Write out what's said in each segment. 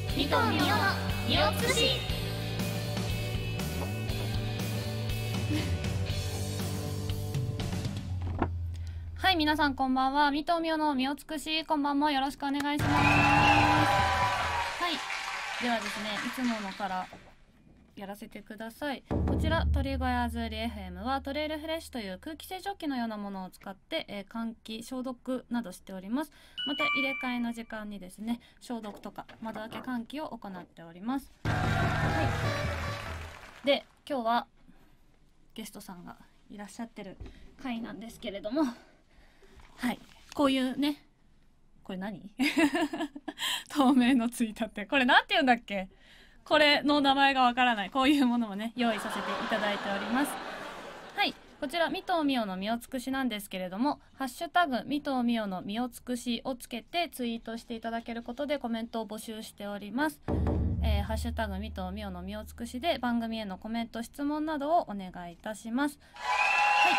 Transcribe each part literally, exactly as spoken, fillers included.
美とみおのみをつくし。はい、皆さんこんばんは。美とみおのみをつくし、こんばんもよろしくお願いします。はい、ではですね、いつものからやらせてください。こちら鳥小屋アズーリ エフエム はトレイルフレッシュという空気清浄機のようなものを使って、えー、換気消毒などしております。また入れ替えの時間にですね、消毒とか窓開け換気を行っております。はい、で今日はゲストさんがいらっしゃってる回なんですけれども、はい、こういうね、これ何透明のついたって、これなんて言うんだっけ、これの名前がわからない、こういうものをね用意させていただいております。はい、こちらみとみおのみをつくしなんですけれども、ハッシュタグみとみおのみをつくしをつけてツイートしていただけることでコメントを募集しております。えー、ハッシュタグみとみおのみをつくしで番組へのコメント質問などをお願いいたします。はい、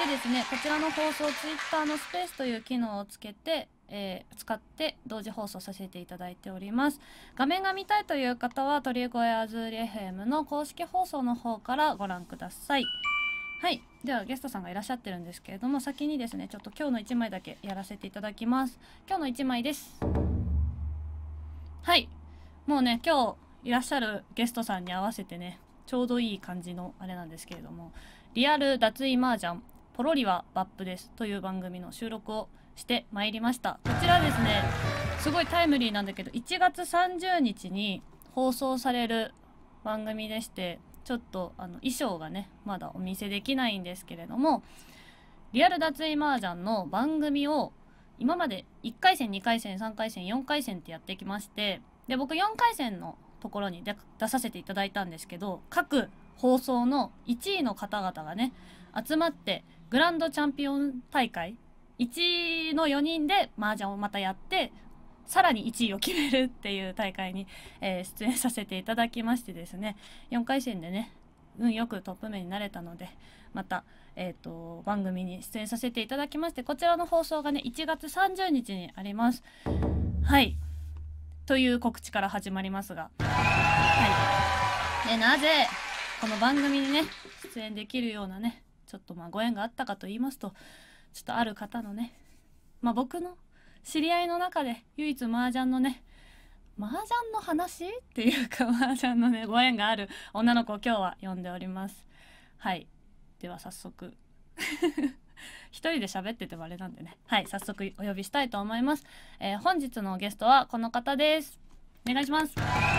でですね、こちらの放送ツイッターのスペースという機能をつけてえー、使って同時放送させていただいております。画面が見たいという方は鳥小屋アズーリ エフエム の公式放送の方からご覧ください。はい、ではゲストさんがいらっしゃってるんですけれども、先にですねちょっと今日のいちまいだけやらせていただきます。今日のいちまいです。はい、もうね今日いらっしゃるゲストさんに合わせてねちょうどいい感じのあれなんですけれども、リアル脱衣麻雀ポロリはバップですという番組の収録をしてまいりました。こちらですねすごいタイムリーなんだけどいちがつさんじゅうにちに放送される番組でして、ちょっとあの衣装がねまだお見せできないんですけれども、リアル脱衣麻雀の番組を今までいっかいせんにかいせんさんかいせんよんかいせんってやってきまして、で僕よんかいせんのところに 出, 出させていただいたんですけど、各放送のいちいの方々がね集まってグランドチャンピオン大会いちいのよにんで麻雀をまたやって、さらにいちいを決めるっていう大会に、えー、出演させていただきましてですね、よんかいせんでね運よくトップ面になれたので、また、えーと、番組に出演させていただきまして、こちらの放送がねいちがつさんじゅうにちにあります。はい、という告知から始まりますが、はい、でなぜこの番組にね出演できるようなねちょっとまあご縁があったかと言いますと、ちょっとある方のね、まあ僕の知り合いの中で唯一麻雀のね麻雀の話っていうか麻雀のねご縁がある女の子を今日は呼んでおります。はい、では早速一人で喋っててもあれなんでね、はい、早速お呼びしたいと思います。えー、本日のゲストはこの方です。お願いします。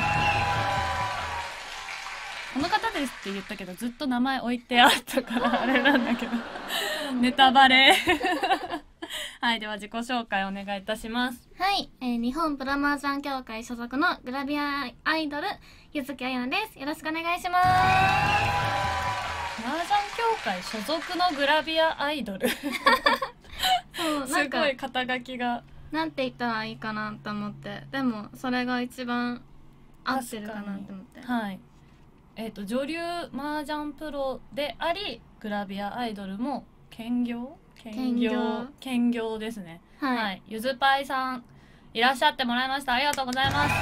この方ですって言ったけどずっと名前置いてあったからあれなんだけどネタバレはい、では自己紹介お願いいたします。 はい、えー、日本プロ麻雀協会所属のグラビアアイドル柚木あやなです。よろしくお願いします。 麻雀協会所属のグラビアアイドルそうなんかすごい肩書きがなんて言ったらいいかなと思って、でもそれが一番合ってるかなと思って、 はい、えーと女流麻雀プロでありグラビアアイドルも兼業兼業兼業ですね。はい、はい、ゆずぱいさんいらっしゃってもらいました。ありがとうございます。お願いし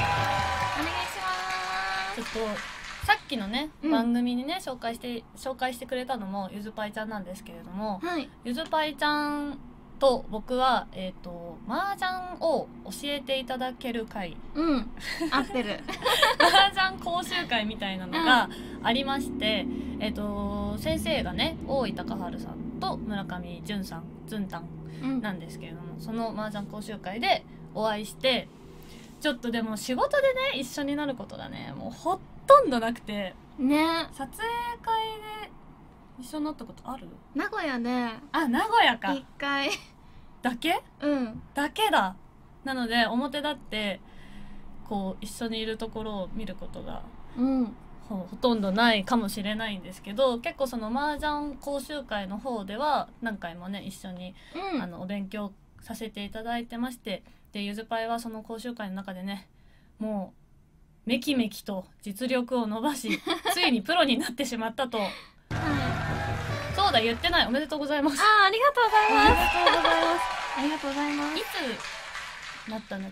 ます。ちょっとさっきのね、うん、番組にね紹介して紹介してくれたのもゆずぱいちゃんなんですけれども、はい、ゆずぱいちゃんと僕はえっ、ー、と麻雀を教えていただける会、 うん、合ってる麻雀講習会みたいなのがありまして、うん、えっ、ー、と先生がね大井隆治さんと村上淳さんずんたんなんですけれども、うん、その麻雀講習会でお会いして、ちょっとでも仕事でね一緒になることがねもうほとんどなくてね、撮影会で一緒になったことある？ 名古屋で、 あ、名古屋か一回だけ？ うんだけだ。なので表立ってこう一緒にいるところを見ることが、うんほ, ほとんどないかもしれないんですけど、結構その麻雀講習会の方では何回もね一緒に、うん、あのお勉強させていただいてまして、でゆずぱいはその講習会の中でねもうめきめきと実力を伸ばしついにプロになってしまったと、はい、そうだ言ってない。おめでとうございます。 あ、ありがとうございます。 ありがとうございます。 ありがとうございます。 いつなったんだっけ？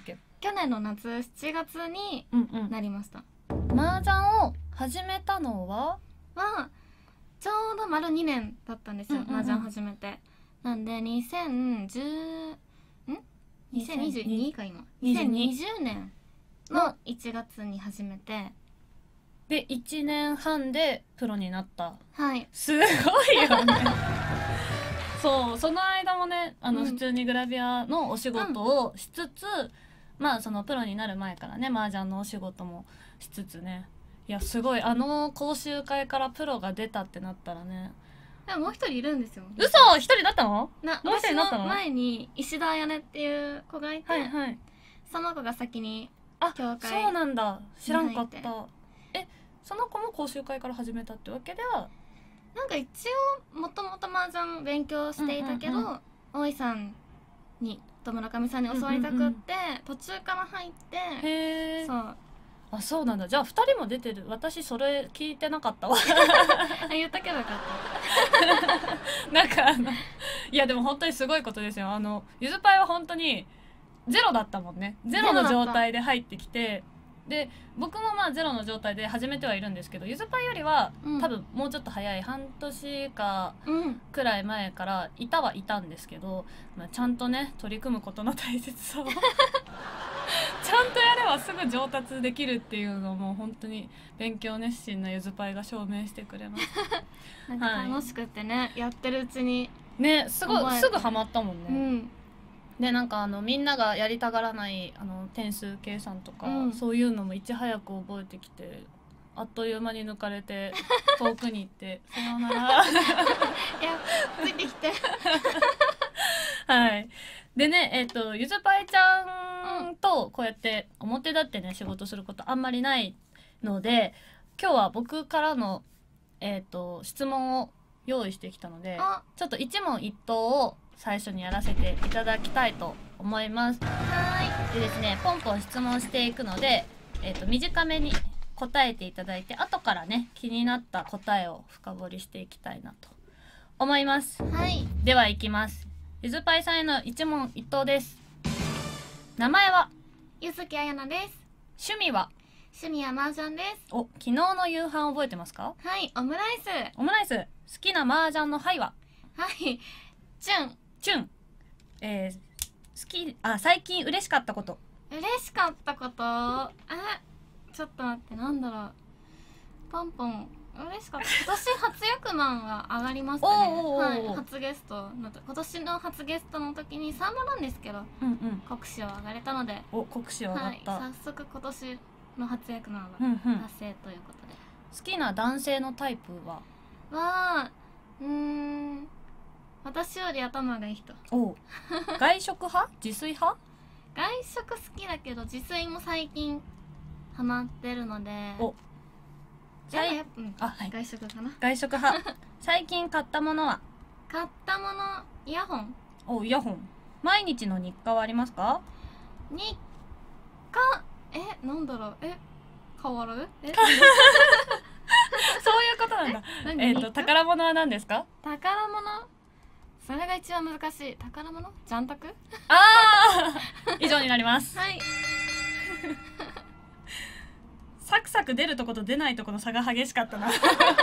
去年の夏しちがつにうんうん。 なりました。 麻雀を始めたのははちょうど丸にねんだったんですよ、 うんうんうん麻雀始めて。なんでにせんじゅう、んにせんにじゅうにか今にせんにじゅうねんのいちがつに始めて、 でいちねんはんでプロになった。 はいすごいよねそう、その間もね、あの、 うん普通にグラビアのお仕事をしつつ、まあそのプロになる前からね麻雀のお仕事もしつつね、いやすごい、あの講習会からプロが出たってなったらね。 でももう一人いるんですよ。 嘘、一人だったの？ なもう一人私になったの？ の前に石田彩音っていう子がいて、 はいはい。 その子が先にあ、 教会そうなんだ、知らんかっにた。え、その子も講習会から始めたってわけでは？ なんか一応もともと麻雀勉強していたけど、 うんうん大井さんにと村上さんに教わりたくって、途中から入ってへえ。 そうあ、そうなんだ。じゃあふたりも出てる。私それ聞いてなかったわあ言ったけどよかっなんかあのいやでも本当にすごいことですよ。あのゆずパイは本当にゼロだったもんね。ゼロの状態で入ってきて、で僕もまあゼロの状態で始めてはいるんですけど、ゆずパイよりは、 うん多分もうちょっと早い半年かた。うんくらい前からいたはいたんですけど、まあ、ちゃんとね取り組むことの大切さをちゃんとやればすぐ上達できるっていうのをもう本当に勉強熱心なゆずパイが証明してくれますなんか楽しくってね、やってるうちにね。すご覚えていすぐハマったもんね、 うんでなんかあのみんながやりたがらないあの点数計算とか、 うんそういうのもいち早く覚えてきて、あっという間に抜かれて遠くに行ってさようならいやついてきてはい。でね、えっ、とゆずぱいちゃんとこうやって表立ってね仕事することあんまりないので、今日は僕からのえっ、と質問を用意してきたので、 あちょっと一問一答を最初にやらせていただきたいと思います。 はでですね、ポンポン質問していくので、えっ、と短めに答えていただいて、後からね気になった答えを深掘りしていきたいなと思います。 いはいではいきます。ゆずぱいさんへの一問一答です。名前は？ ゆずきあやなです。 趣味は？ 趣味は麻雀です。 お、昨日の夕飯覚えてますか？ はいオムライス。 オムライス。好きな麻雀の牌は？ はいチュン。 チュン。えー、好き、あ、最近嬉しかったこと。 嬉しかったことあちょっと待って、なんだろう、ポンポン嬉しかった今年初役満が上がりましたね。 おーおーおーはい、初ゲストのと今年の初ゲストの時にサンマなんですけどうんうん。 国試を上がれたので、 お、国試上がはい、 った。 早速今年の初役満はうんうん。 達成ということで、 好きな男性のタイプは？ はうーん私より頭がいい人。 お外食派？自炊派？ 外食好きだけど自炊も最近ハマってるので、 おじゃあやっぱ、うんあ、はい。 外食かな。 外食派。最近買ったものは？ 買ったものイヤホンお、イヤホン。毎日の日課はありますか？ 日課えなんだろうえ変わるえそういうことなんだ。 何えっと、 日課宝物は何ですか？ 宝物それが一番難しい。宝物ジャンタクああ以上になります。 はいサクサク出るとこと出ないとこの差が激しかったななん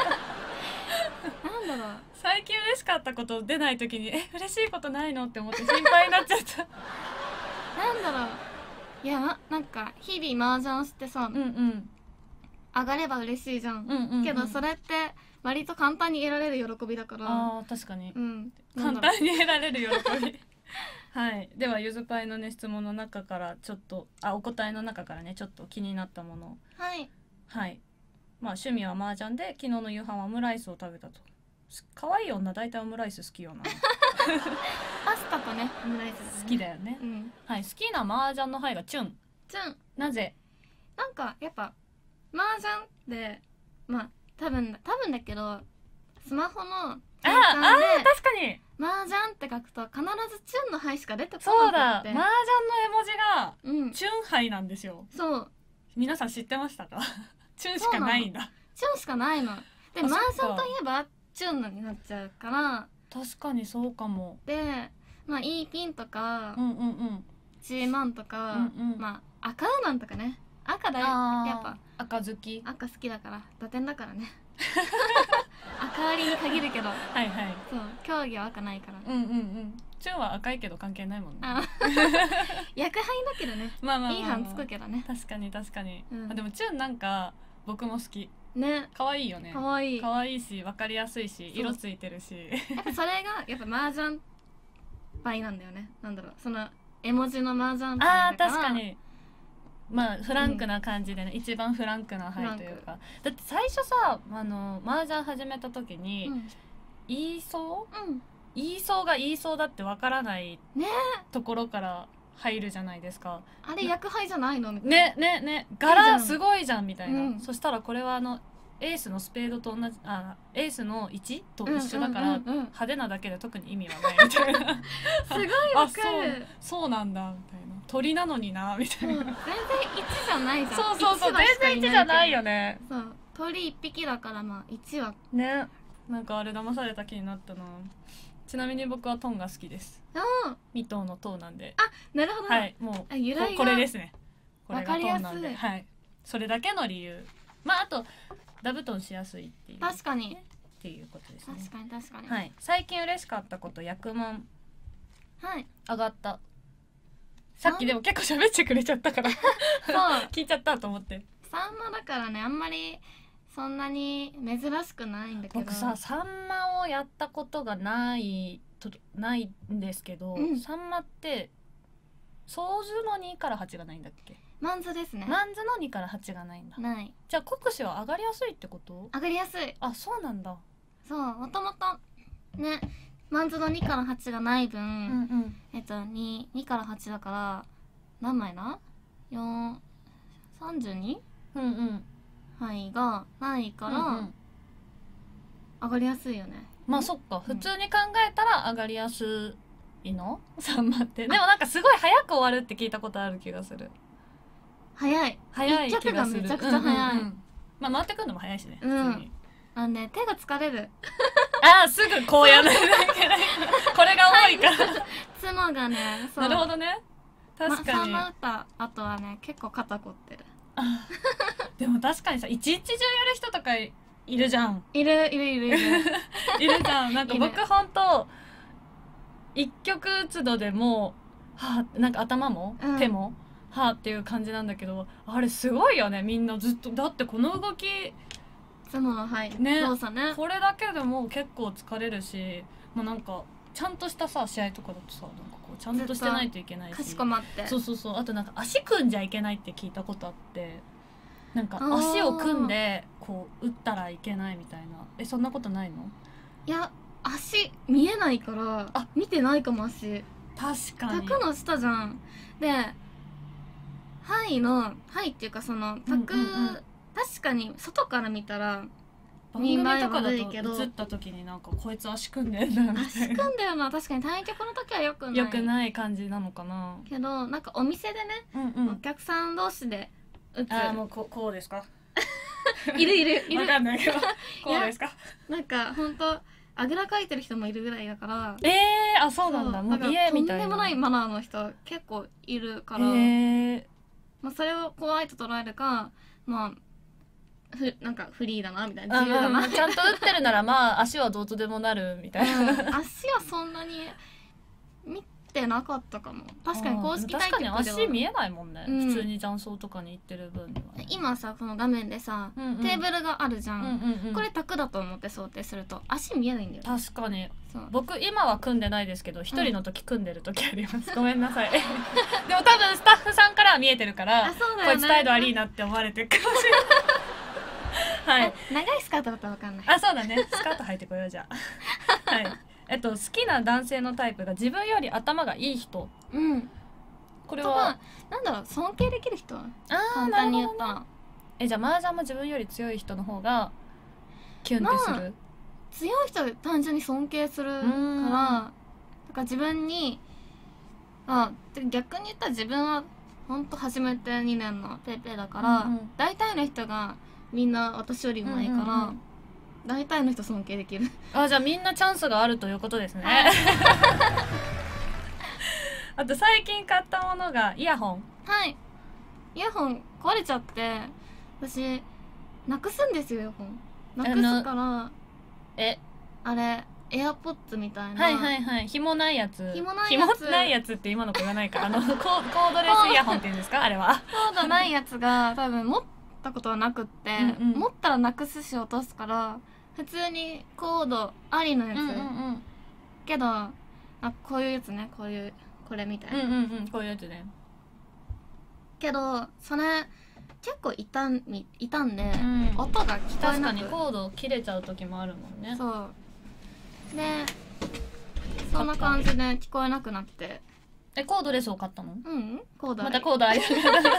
だろう最近嬉しかったこと出ない時にえ嬉しいことないのって思って心配になっちゃったなんだろういやななんか日々麻雀してさ、 うんうん上がれば嬉しいじゃん、 うんうん、うん、 けどそれって割と簡単に得られる喜びだから、 あー確かに、 うん簡単に得られる喜びはいではゆずぱいのね質問の中からちょっとあお答えの中からねちょっと気になったものをはいはいまあ趣味は麻雀で昨日の夕飯はオムライスを食べたと。可愛い女大体オムライス好きよなパスタとねオムライスだね好きだよね、 うんはい好きな麻雀の牌がチュン。 じゃんなぜ？ なんかやっぱ麻雀ってまあ多分多分だけどスマホのあ変あ換でー確かに麻雀って書くと必ずチュンの牌しか出てこそうだなくって麻雀の絵文字がうんチュン牌なんですよ。 そう皆さん知ってましたかチュンしかないんだ。 チュンしかないのであ麻そっか雀といえばチュンになっちゃうから確かにそうかも。 でまあ E ピンとかうんうんうん G マンとか、 うんうんまあ赤ウーマンとかね、赤だよあーやっぱ赤好き。 赤好きだから、打点だからね赤割りに限るけど、 はいはい。 そう競技は赤ないから、 うんうんうん。チュンは赤いけど関係ないもんね。 あ役杯だけどね、 まあまあまあまあいい班つくけどね。 確かに確かに、 うんあでもチュンなんか僕も好き。 ね、 可愛いよね。 かわいい。 可愛いし分かりやすいしそう色ついてるしやっぱそれがやっぱ麻雀牌なんだよね。なんだろう、その絵文字の麻雀牌あーだから。 確かに。まあフランクな感じでね、一番フランクな牌というか。だって最初さ、あの麻雀始めた時に、 うん言いそううん言いそうが言いそうだって分からないねところから入るじゃないですか。 あれ役杯じゃないのみたいな。 ねねね柄すごいじゃんみたいな、 うんそしたらこれはあのエースのスペードと同じ、あエースのいちと一緒だから、 うんうんうんうん派手なだけで特に意味はないみたいなすごいわかある。 そうそうなんだみたいな、鳥なのになみたいな、 うん全然一じゃないじゃん。 そうそうそう一羽しか全然いちじゃないよね。 ね。 そう鳥一匹だからまあ一は。 ね、なんかあれ騙された気になったな。ちなみに僕はトンが好きです。 あに頭の頭なんで、 なるほど。 はいもうあ由来がここれですね。これがわかりやすいトンなんで、はい、それだけの理由。まああとダブトンしやすいっていう確かにっていうことですね。 確かに確かに。 はい、最近嬉しかったこと、役満はい。 上がった。さっきでも結構喋ってくれちゃったからそう聞いちゃったと思って。 サンマだからね、あんまりそんなに珍しくないんだけど。 僕さサンマをやったことがないとないんですけど、 うんサンマってソーズのにからはちがないんだっけ？ マンズですね。 マンズのにからはちがないんだ。 ない。 じゃあ国士は上がりやすいってこと？ 上がりやすい。 あ、そうなんだ。 そうもともとねマンズのにからはちがない分、 うんうんえっとにからはちだから何枚だ ?よん、さんじゅうにうんうんはいがないから、 うんうん、 上がりやすいよね。 まあそっか、普通に考えたら上がりやすいのサンマって。でもなんかすごい早く終わるって聞いたことある気がする。 早い。 早い一気がする。 曲がめちゃくちゃ早い。 うんうんうんまあ回ってくるのも早いしね、 うん普通に。 あのね手が疲れる。 ああすぐこうやらなきゃいけないこれが多いから妻がね、そうなるほどね、確ま、 かに、 サンマ打った後はね結構肩凝ってる。 あでも確かにさ一日中やる人とかいるじゃんいるいるいるいる。 いるじゃん。なんかいる僕ほんと一曲打つのでもうはあなんか頭も、 うん手もはあっていう感じなんだけど、あれすごいよね、みんなずっと。だってこの動き妻のはいね動作ね。 これだけでもう結構疲れるし、もうなんかちゃんとしたさ試合とかだとさ、なんかこうちゃんとしてないといけないし、 かしこまって。 そうそうそう、あとなんか足組んじゃいけないって聞いたことあって、なんかあー足を組んでこう打ったらいけないみたいな。えそんなことないの？ いや足見えないからあ見てないかも。足確かに卓の下じゃん。ではいのはいっていうかその卓、 うんうんうん確かに外から見たら番組とかだ悪いけどと映った時になんかこいつ足組んでんだみた足いな組んだよな。確かに対局の時はよくないよくない感じなのかな。 けど、なんかお店でね、 うんうお客さん同士で打つ。 ああもうここうですか？ いるいるいわる。 かんないけどこうですか？ なんかほんとあぐらかいてる人もいるぐらいだから。 えー、あそうなんだ。もうそうなんか家みたいな。 とんでもないマナーの人結構いるから、 えー、 まあ、それを怖いと捉えるか、まあふなんかフリーだなみたいな、 あ自由だな、 うんちゃんと打ってるならまあ足はどうとでもなるみたいな。 うん足はそんなに見てなかったかも。確かに公式対局では確かに足見えないもんね、 うん普通に雀荘とかに行ってる分にはね、 今さこの画面でさ、 うんうんテーブルがあるじゃん、 うんうんうん、 これ卓だと思って想定すると足見えないんだよ。 確かにそう僕今は組んでないですけど一人の時組んでる時あります、ごめんなさいでも多分スタッフさんからは見えてるからあそうだこよねいつ態度悪いなって思われてるかもしれないはいあ長いスカートだったらわかんない。 あそうだねスカート履いてこようじゃあはいえっと好きな男性のタイプが自分より頭がいい人。 うんこれはとかなんだろう、尊敬できる人、 あー簡単に言ったら、 えじゃあ麻雀も自分より強い人の方がキュンってする、 強い人で単純に尊敬するから、 んだから自分にあで逆に言ったら自分はほんと初めてにねんのペーペーだから、 うんうん大体の人がみんな私より上手いから、 うんうんうん大体の人尊敬できる。 あじゃあみんなチャンスがあるということですねあと最近買ったものがイヤホン。 はい。 イヤホン壊れちゃって私なくすんですよイヤホンなくすからえあれエアポッツみたいなはいはいはい紐ないやつ紐ないやつ紐ないやつって今の子がないかあのコーコードレスイヤホンっていうんですかあれはコードないやつが多分持ったことはなくって、 うんうん、 持ったらなくすし落とすから普通にコードありのやつ、 うんうんうん、 けどあこういうやつねこういうこれみたいな、 うんうんうん、こういうやつねけどそれ結構傷ん傷んで、うん、音が聞こえなく確かにコード切れちゃう時もあるもんねそうでそんな感じで聞こえなくなってえコードレスを買ったのうんコードまたコードある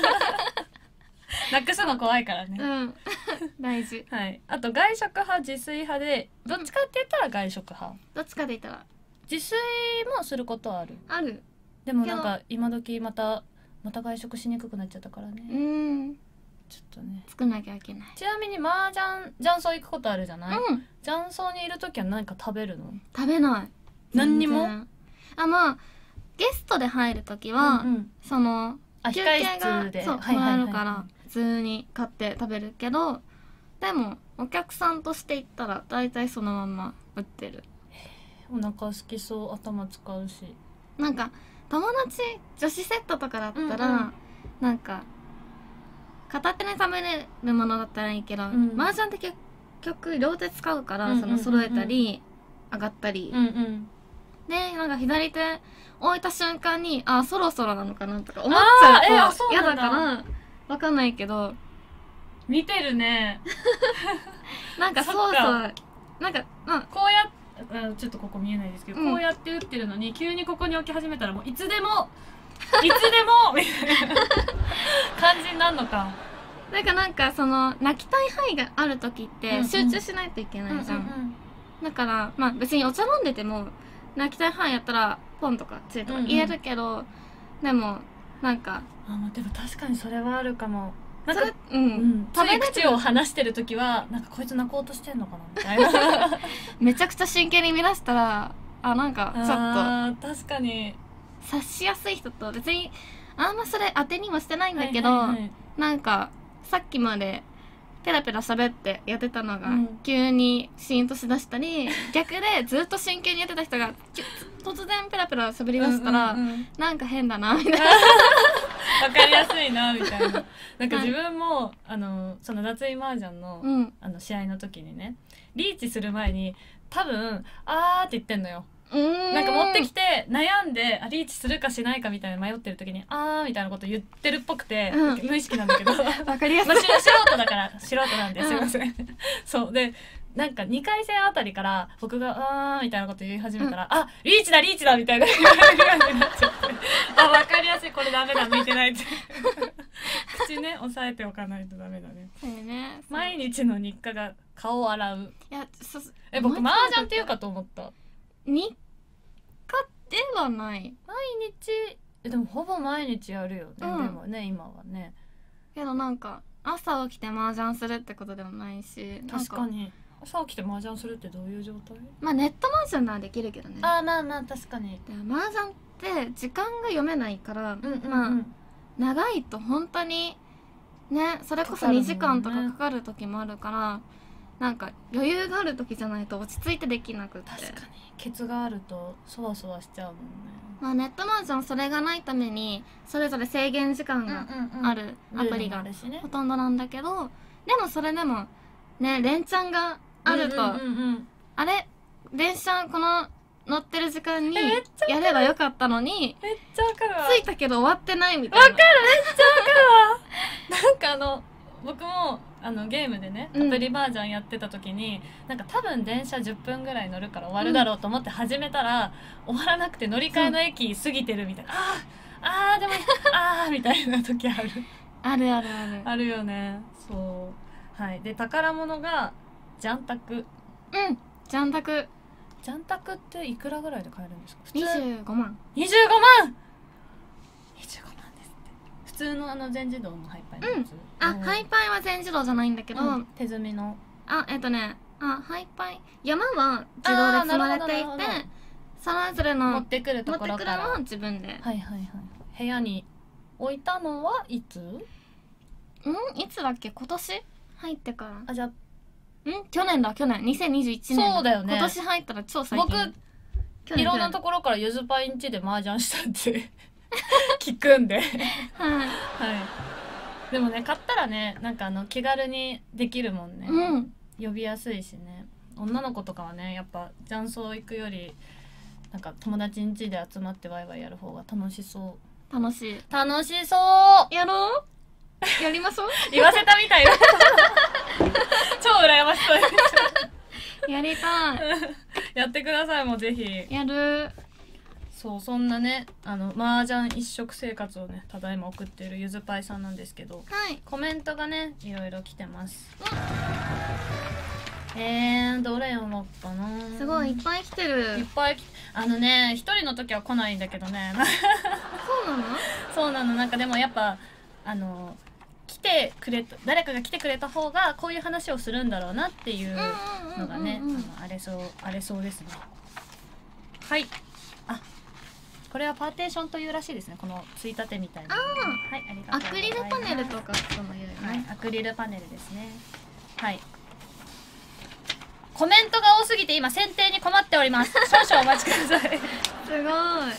なくすの怖いからねうん大事はいあと外食派自炊派でどっちかって言ったら外食派、 どっちかで言ったら自炊もすることあるあるでもなんか今時またまた外食しにくくなっちゃったからねうんちょっとね作んなきゃいけないちなみに麻雀雀荘行くことあるじゃない、 うん、 雀荘にいる時は何か食べるの食べない何にもあまあゲストで入る時は、うんうん、その休憩室でそうもらえるから普通に買って食べるけどでもお客さんとして行ったら大体そのまま売ってるお腹空きそう頭使うしなんか友達女子セットとかだったら、うんうん、なんか片手に食べれるものだったらいいけど、うん、麻雀って結局両手使うから、うんうんうんうん、その揃えたり上がったり、うんうん、でなんか左手置いた瞬間にあそろそろなのかなとか思っちゃうと嫌だから分かんないけど見てるねなんかそうそうなんか、うん、 こうやってちょっとここ見えないですけど、うん、こうやって打ってるのに急にここに置き始めたらもういつでもいつでもみたいな感じになるのかなんかなんかその泣きたい範囲がある時って集中しないといけないじゃん、うんうん、だからまあ別にお茶飲んでても泣きたい範囲やったらポンとかついとか言えるけど、うんうん、でもなんかあでも確かにそれはあるかもなんかうん、うん、 つい口を離してる時はなんかこいつ泣こうとしてんのかなみたいなめちゃくちゃ真剣に見出したらあなんかちょっとあ確かに察しやすい人と別にあんまそれ当てにもしてないんだけど、はいはいはい、なんかさっきまでペラペラ喋ってやってたのが、うん、急にシーンとしだしたり逆でずっと真剣にやってた人が突然ペラペラ喋りだしたら、うんうんうん、なんか変だなみたいなわかりやすいなみたいななんか自分もあのその脱衣麻雀の、うん、あの試合の時にねリーチする前に多分あーって言ってんのよなんか持ってきて悩んであリーチするかしないかみたいな迷ってる時にあーみたいなこと言ってるっぽくて、うん、無意識なんだけどわかりやすい、 まあ、素人だから素人なんですいませんそうでなんかにかい戦あたりから僕があーみたいなこと言い始めたら、うん、あリーチだリーチだみたいな感じになっちゃってあわかりやすいこれダメだ向いてないって口ね押さえておかないとダメだねそうねそう毎日の日課が顔を洗ういやそえ僕麻雀っていうかと思った日課ではない毎日えでもほぼ毎日やるよね、うん、でもね今はねけどなんか朝起きて麻雀するってことでもないし確かに朝起きて麻雀するってどういう状態？ まあネット麻雀ならできるけどねあまあまあ確かにで麻雀って時間が読めないから、うんうんうん、まあ長いと本当にねそれこそにじかんとかかかる時もあるからなんか余裕がある時じゃないと落ち着いてできなくって確かにケツがあるとそわそわしちゃうもんねまあネット麻雀それがないためにそれぞれ制限時間があるアプリがほとんどなんだけどでもそれでもね連チャンがあると、うんうんうんうん、あれ電車この乗ってる時間にやればよかったのにめっちゃわかるわ着いたけど終わってないみたいなわかるめっちゃわかるわなんかあの僕もあのゲームでねアプリバージョンやってた時に、うん、なんか多分電車じゅっぷんぐらい乗るから終わるだろうと思って始めたら、うん、終わらなくて乗り換えの駅過ぎてるみたいな、うん、あーあーでもあーみたいな時あるあるあるあるあるよねそうはいで宝物がジャンタクうんジャンタクジャンタクっていくらぐらいで買えるんですかにじゅうごまんにじゅうごまんにじゅうごまんですって普通のあの全自動のハイパイのやつ、 うん、あハイパイは全自動じゃないんだけど、うん、 手積みのあえっとねあハイパイ山は自動で積まれていてそれぞれの持ってくるところから持ってくるのは自分ではいはいはい部屋に置いたのはいついつだっけ、今年入ってから。 あ、じゃあん去年だ去年にせんにじゅういちねん。 そうだよね。 今年入ったら超最近。 僕いろんなところからゆずパイんちで麻雀したって聞くんではい、 はい、 でもね買ったらねなんかあの気軽にできるもんね、 うん、 呼びやすいしね。女の子とかはねやっぱ雀荘行くよりなんか友達ん家で集まってワイワイやる方が楽しそう。 楽しい。 楽しそうやろうやりましょう言わせたみたいな超羨ましそうやりたいやってくださいもうぜひ。 やる。 そうそんなねあの麻雀一色生活をねただいま送っているゆずパイさんなんですけど、 はい、 コメントがねいろいろ来てます。えー、どれ読もうかな。 すごいいっぱい来てる。 いっぱい来て、あのね一人の時は来ないんだけどねそうなのそうなの。なんかでもやっぱあの来てくれた誰かが来てくれた方がこういう話をするんだろうなっていうのがねあれそうあれそうですね。はい、あこれはパーテーションというらしいですね。このついたてみたいな、ね、はい、ありがとうございます。 アクリルパネルとかその言うよね、 はい、アクリルパネルですね。はい、コメントが多すぎて今選定に困っております。少々お待ちくださいすごい。 はい、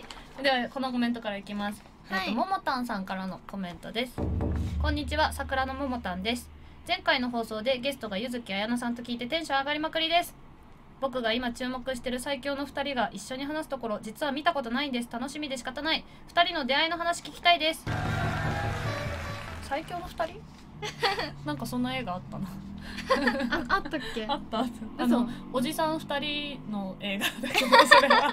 ではこのコメントからいきます。 はい、 えっとももたんさんからのコメントです。こんにちは、桜のももたんです。前回の放送でゲストがゆずきあやなさんと聞いてテンション上がりまくりです。僕が今注目してる最強のふたりが一緒に話すところ実は見たことないんです。楽しみで仕方ない。ふたりの出会いの話聞きたいです。最強のふたりなんかそんな映画あったなあ, あったっけあったあったあのおじさんふたりの映画だけどそれは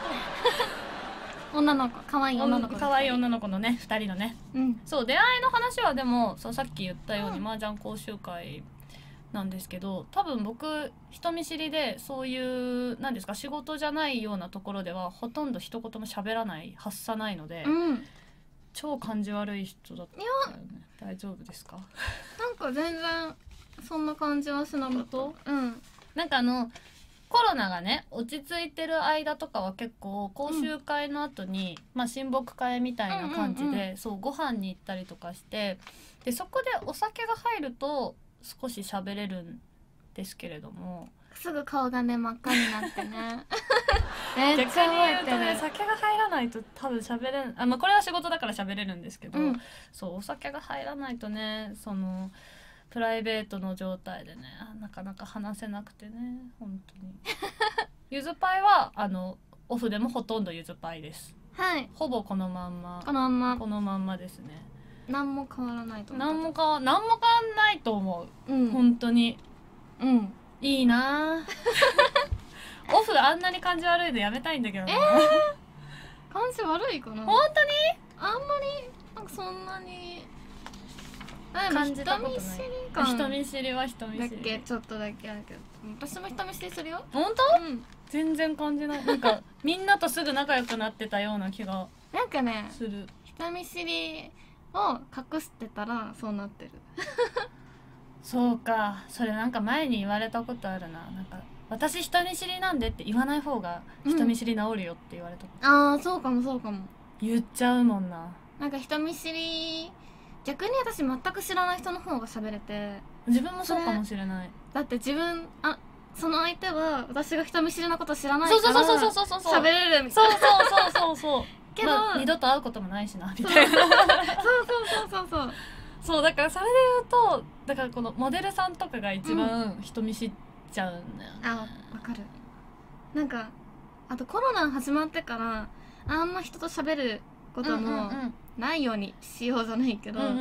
女の子可愛い女の子可愛い女の子のねふたりのね、 うん、 そう出会いの話はでもそうさっき言ったように、うん、麻雀講習会なんですけど多分僕人見知りでそういう何ですか仕事じゃないようなところではほとんど一言も喋らない発さないので、 うん、 超感じ悪い人だったよね。大丈夫ですか？ なんか全然そんな感じはしなかった。うん、 なんかあのコロナがね落ち着いてる間とかは結構講習会の後に、うん、まあ親睦会みたいな感じで、うんうんうん、そうご飯に行ったりとかしてでそこでお酒が入ると少し喋れるんですけれどもすぐ顔がね真っ赤になってね逆に言うとね酒が入らないと多分喋れんあ、まあ、これは仕事だから喋れるんですけど、うん、そうお酒が入らないとねそのプライベートの状態でねなかなか話せなくてね本当にゆずパイはあのオフでもほとんどゆずパイです。 はいほぼこのまんまこのまんまこのまんまですね。 何も変わらないと思う。 何も変わ何も変わんないと思う、うん、本当にうんいいなオフあんなに感じ悪いのやめたいんだけどね、えー、感じ悪いかな本当にあんまりなんかそんなに感じたことない。 人見知り感人見知りは人見知りだっけちょっとだけあるけど私も人見知りするよ。 本当、うん、全然感じない。なんかみんなとすぐ仲良くなってたような気がなんかねする。 人見知りを隠してたらそうなってるそうかそれなんか前に言われたことあるな。なんか私人見知りなんでって言わない方が人見知り治るよって言われたこと、 うん、ああそうかもそうかも言っちゃうもんな。 なんか人見知り逆に私全く知らない人の方が喋れて自分もそうかもしれない。 だって自分あその相手は私が人見知りなこと知らないからそうそうそうそうそうそう喋れるみたいなそうそうそうそうそうけど、 まあ、二度と会うこともないしなみたいなそうそうそうそうそうそうだからそれで言うとだからこのモデルさんとかが一番人見知っちゃうんだよね、 うん、あわかる。なんかあとコロナ始まってからあんま人と喋ることもないようにしようじゃないけど、うんうんうんうん、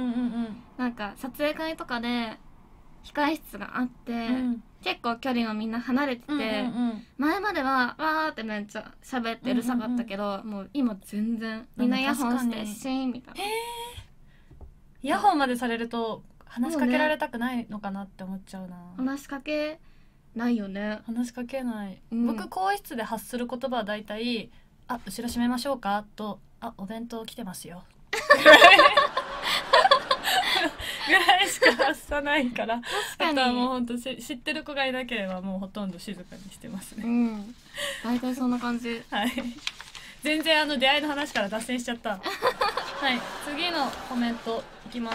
なんか撮影会とかで控室があって、うん、結構距離もみんな離れてて、うんうんうん、前まではわーってめっちゃ喋ってうるさかったけど、うんうんうん、もう今全然みんなイヤホンしてシーンみたいな。 イヤホンまでされると話しかけられたくないのかなって思っちゃうな。 話しかけないよね。 話しかけない、うん、僕更衣室で発する言葉はだいたいあ後ろ閉めましょうかとあお弁当来てますよぐらいしか発さないから確かにあとはもうほんと知ってる子がいなければもうほとんど静かにしてますね。 うん大体そんな感じはい全然あの出会いの話から脱線しちゃったはい次のコメントいきます。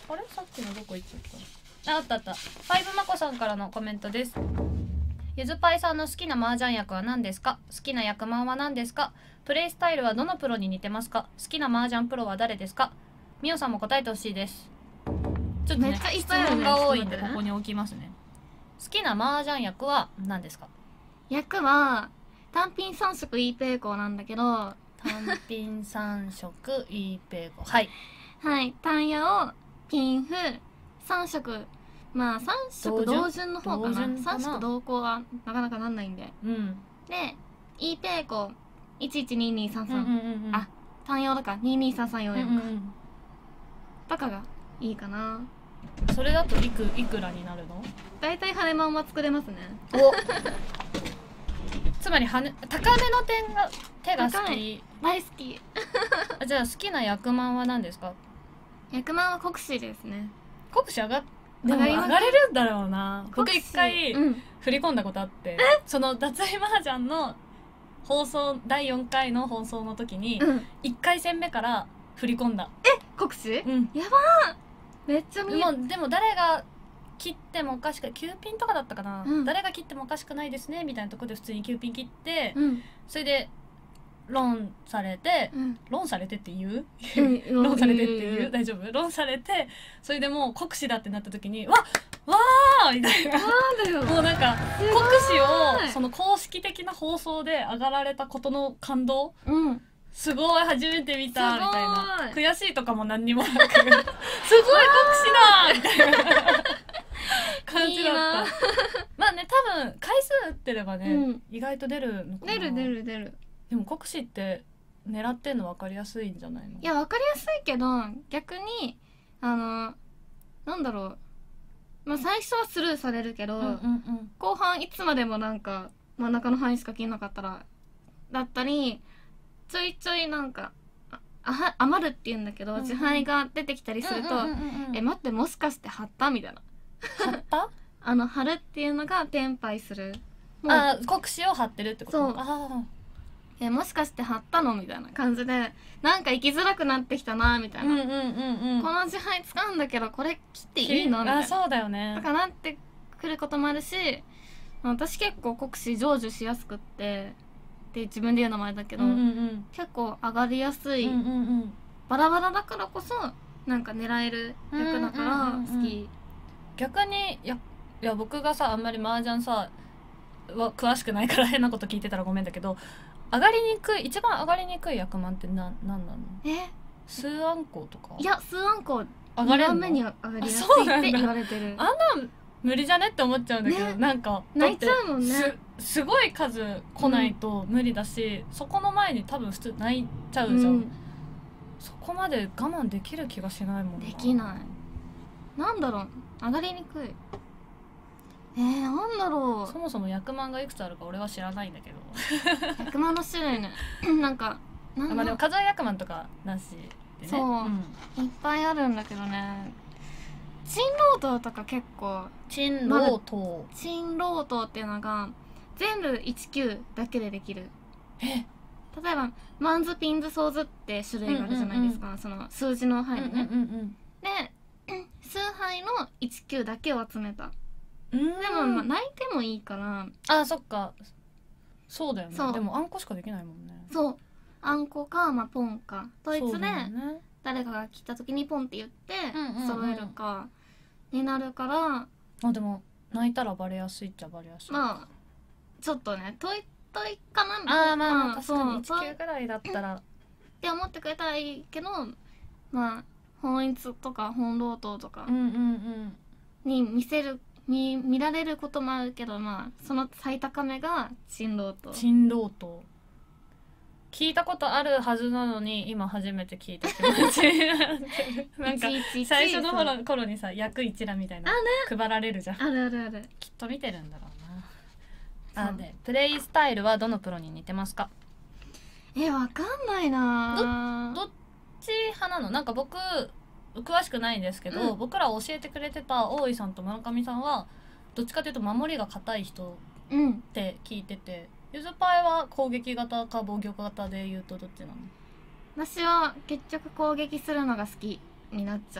あれさっきのどこ行っちゃったあ、あったあった。ファイブマコさんからのコメントです。ゆずパイさんの好きな麻雀役は何ですか？好きな役満は何ですか？プレイスタイルはどのプロに似てますか？好きな麻雀プロは誰ですか？みおさんも答えてほしいです。ちょっとね、 めっちゃいっ質ぱいあるね問が多いんでちょっと待ってねここに置きますね。好きな麻雀役は何ですか？ 役は単品さん色いいペイコーなんだけど、は単品さん色いいペイコ。はい。 い、単ヤをピンフさん色、まあさん色同順同順の方かな。 同順かなさん色同行はなかなかなんないんで。 うん。 でいいペイコーいちいちににさんさん、 うんうんうんうん。 あ単ヤだからににさんさんよんうんよんうんうん。 とかがいいかな。 それだといくいくらになるの？ だいたい羽マンは作れますね。 おつまりはね高めの点が手が好高き。 大好き。 あ、じゃあ好きな役満は何ですか？ 役満は国士ですね。 国士上がっでも上がります上がれるんだろうな。僕国士一回うん振り込んだことあってその脱衣麻雀の放送だいよんかいの放送の時にうんいっかい戦目から振り込んだ。 国士うんめっちゃ見えもうでも誰が切ってもおかしくないきゅうピンとかだったかな、 うん誰が切ってもおかしくないですねみたいなところで普通にきゅうピン切って、 うんそれでロンされて、 うんロンされてって言う、 うんロンされてって言う、 うん大丈夫？ロンされてそれでもう国士だってなった時にわっわーみたいななんだよもうなんかすごい国士をその公式的な放送で上がられたことの感動うんすごい初めて見たすごいみたいな悔しいとかも何にもなくすごい国士だみたいな感じだったいいなまあね多分回数打ってればね、 うん意外と出るのかな。 出る出る出る。 でも国士って狙ってんの分かりやすいんじゃないの？ いやわかりやすいけど逆にあのなんだろう、まあ最初はスルーされるけど、 うんうんうん後半いつまでもなんか真ん中の範囲しか切んなかったらだったりちょいちょいなんかああは余るって言うんだけど、 うんうん自敗が出てきたりすると、 うんうんうんうんえ待ってもしかして貼ったみたいな、 貼ったあの貼るっていうのが転廃する。もうあ国士を貼ってるってこと？ そうあえもしかして貼ったのみたいな感じでなんか行きづらくなってきたなみたいな、 ーうんうんうんうんこの自敗使うんだけどこれ切っていいのみたいなあそうだよとね。 かなってくることもあるし、私結構国士成就しやすくってで自分で言うのもあれだけど、 うんうんうん結構上がりやすい、 うんうんうんバラバラだからこそなんか狙える役だからうんうんうんうん好き。 逆にいやいや僕がさあんまり麻雀さは詳しくないから変なこと聞いてたらごめんだけど上がりにくい一番上がりにくい役満ってななんなの？ え数暗号とかいや数アンコ上がれんの？ にばんめに上がりやすいあそうなんだって言われてる。 あんなん無理じゃねって思っちゃうんだけど、 ねなんか泣いちゃうもんねだってすすごい数来ないと無理だし、そこの前に多分普通泣いちゃうじゃん、 うんそこまで我慢できる気がしないもんな。 できないなんだろう上がりにくいえー、なんだろそもそも役満がいくつあるか俺は知らないんだけどう役満の種類ねなんかなんだまあでも数え役満とかなしでね。 そうんいっぱいあるんだけどね。珍老頭とか結構珍老頭珍老頭っていうのが全部いちきゅうだけでできる。 え例えばマンズピンズソーズって種類があるじゃないですか、その数字の範囲ね、 うんで数牌のいちきゅうだけを集めた。 うんうんでも、まあ、泣いてもいいからあそっかそうだよね。 そうでもあんこしかできないもんね。 そうあんこか、まあ、ポンかドイツでそうだよね。 誰かが来た時にポンって言ってうんうんうん揃えるかになるから、 あでも泣いたらバレやすいっちゃバレやすい。 まあちょっとね遠い遠いかなあーまあまあ確かにいちそう級ぐらいだったらって思ってくれたらいいけど、まあ本一とか本老頭とかうんうんうんに見せるに見られることもあるけど、まあその最高めが珍老頭。 珍老頭聞いたことあるはずなのに今初めて聞いた気持ちになってるなんかいちいちいち最初のそう頃頃にさ役一覧みたいな配られるじゃん。 あるあるある。 きっと見てるんだろうな。あそうでプレイスタイルはどのプロに似てますか？ えわかんないなどどっち派なの？なんか僕詳しくないんですけど、 うん僕ら教えてくれてた大井さんと村上さんはどっちかというと守りが硬い人うんって聞いてて、ゆずパイは攻撃型か防御型で言うとどっちなの？ 私は結局攻撃するのが好きになっちゃう。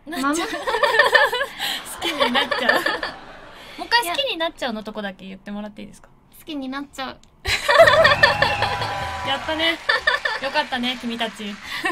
なっちゃう好きになっちゃうもう一回好きになっちゃうのとこだけ言ってもらっていいですか？ 好きになっちゃうやったねよかったね君たち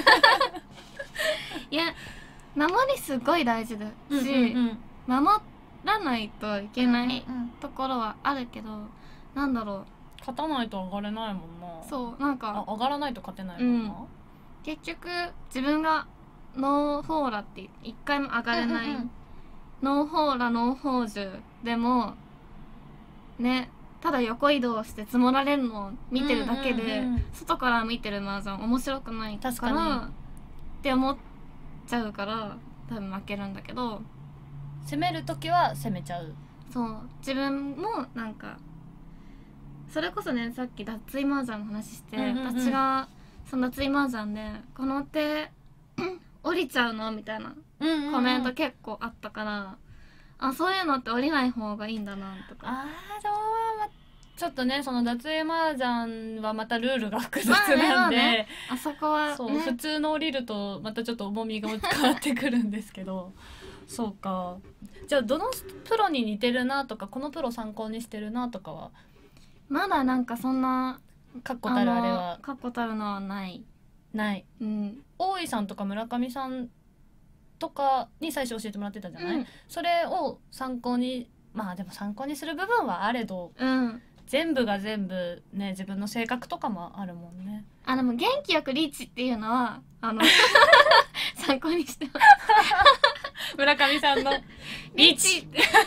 いや守りすごい大事だし、 うんうんうん、 守らないといけないうんうんところはあるけど、なんだろう、 勝たないと上がれないもんな。 そうなんかあ上がらないと勝てないもんな、うん、 結局自分がノーフォーラって一回も上がれない、うんうんうん、ノーフォーラノーフォージュでもね、ただ横移動して積もられるのを見てるだけで、うんうんうん、外から見てる麻雀面白くないから確かにって思っちゃうから多分負けるんだけど、 攻める時は攻めちゃう。 そう自分もなんかそれこそね、さっき脱衣麻雀の話して、うんうんうん、私がその脱衣麻雀でこの手降りちゃうのみたいなコメント結構あったから、うんうんうん、あそういうのって降りない方がいいんだなとか。 あー、ま、ちょっとね、その脱衣麻雀はまたルールが複雑なんで、まあね、 あそこは、ね、 そう普通の降りるとまたちょっと重みが変わってくるんですけどそうか。じゃあどのプロに似てるなとか、このプロ参考にしてるなとかはまだなんかそんな確固たるあれは確固たるのはないない、うん、大井さんとか村上さんとかに最初教えてもらってたじゃない、うん、それを参考に、まあでも参考にする部分はあれど、 うん、 全部が全部ね、自分の性格とかもあるもんね。 あでも元気よくリーチっていうのはあの参考にしてます村上さんのリーチ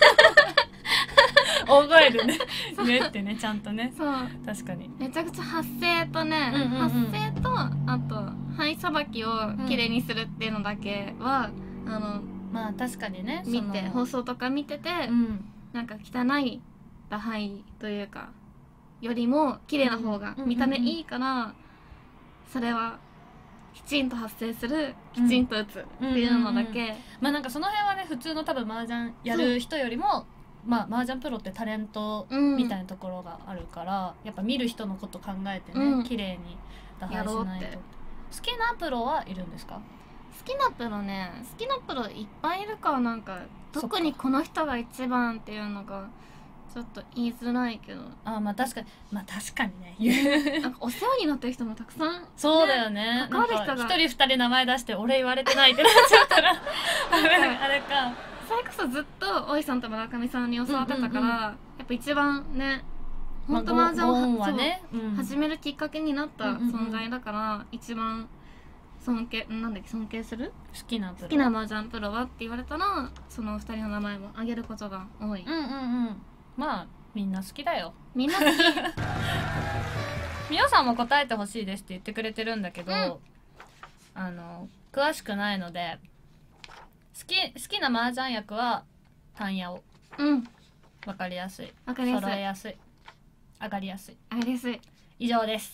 大声でね言えってね、ちゃんとね。 そう確かにめちゃくちゃ発声とね、うんうんうん、発声とあと肺さばきをきれいにするっていうのだけは、うん、あのまあ確かにね、 見て放送とか見てて、うん、なんか汚い打肺というかよりも綺麗な方が見た目いいから、うんうんうん、それはきちんと発声する、きちんと打つっていうのだけ、うんうんうん、 まあなんかその辺はね、普通の多分麻雀やる人よりもまあ麻雀プロってタレントみたいなところがあるから、うん、やっぱ見る人のこと考えてね、うん、綺麗に打牌しないと。好きなプロはいるんですか？ 好きなプロね、好きなプロいっぱいいるから、なんか特にこの人が一番っていうのがちょっと言いづらいけど。 あまあ確かに、まあ確かにねなんかお世話になってる人もたくさん、ね、 そうだよね。 関わる人が一人二人名前出して俺言われてないってなっちゃったらあれあれか。 それこそずっと大井さんと村上さんに教わってたから、うんうんうん、やっぱ一番ね、本当麻雀を、 まあね、うん、 始めるきっかけになった存在だから、うんうんうん、一番尊敬なんだっけ尊敬する好きなプロ、 好きな麻雀プロはって言われたら、その二人の名前も挙げることが多い。 うんうんうん。まあみんな好きだよ。 みんな好き。 みおさんも答えてほしいですって言ってくれてるんだけど、うん、あの詳しくないので。好き、好きな麻雀役は単ヤオ。 うん。 わかりやすい。 わかりやすい。 揃えやすい。上がりやすい。 上がりやすい。 以上です。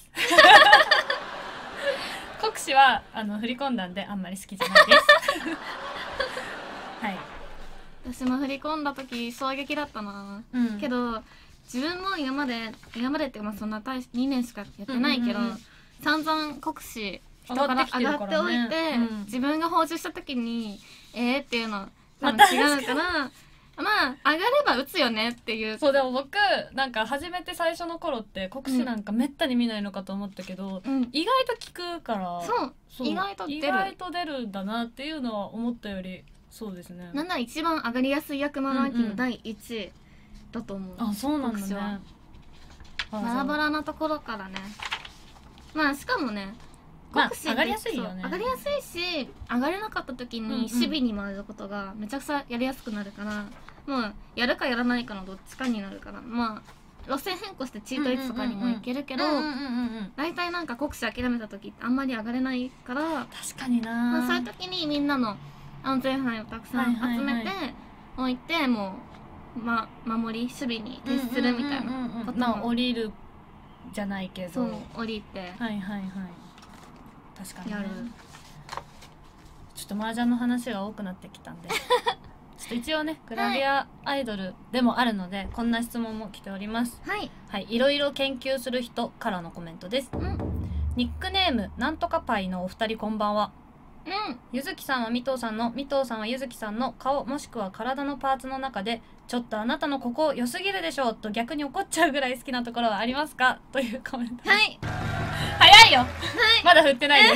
国士はあの振り込んだんであんまり好きじゃないです。はい。 私も振り込んだ時衝撃だったな。うん、けど自分も今まで今までっていうか、まあそんな大にねんしかやってないけど、うんうんうん、散々国士人から上がっておいて、うん、自分が報酬した時にえーっていうの多分違うから、まあ上がれば打つよねっていう。 そうでも僕なんか初めて最初の頃って国士なんかめったに見ないのかと思ったけど、うん、意外と効くから、 そうそう意外と出る意外と出るんだなっていうのは思ったより。そうですね。 なんなら一番上がりやすい役満ランキングだいいちいだと思う。 うんうん、あそうなんだね。 バラバラなところからね。まあしかもね、 まあ、上がりやすいよね。 上がりやすいし、上がれなかった時に守備に回ることがめちゃくちゃやりやすくなるから、もうやるかやらないかのどっちかになるから、まあ路線変更してチートいちとかにもいけるけど、大体なんか国士諦めた時ってあんまり上がれないから、 確かにな、 まあ、そういう時にみんなの安全牌をたくさん集めておいて、もう、ま、守り守備に徹するみたいなことも、 まあ降りるじゃないけど、 そう降りて、 はいはいはい、確かに、ね、やる。ちょっと麻雀の話が多くなってきたんでちょっと一応ねグラビアアイドルでもあるので、はい、こんな質問も来ております。 はい、 はい、いろいろ研究する人からのコメントです。 うん、 ニックネームなんとかパイのお二人こんばんは。 うんゆずきさんはみとうさんの、みとうさんはゆずきさんの顔もしくは体のパーツの中でちょっとあなたのここ良すぎるでしょうと逆に怒っちゃうぐらい好きなところはありますかというコメント。 はい早いよ、はい、まだ振ってないです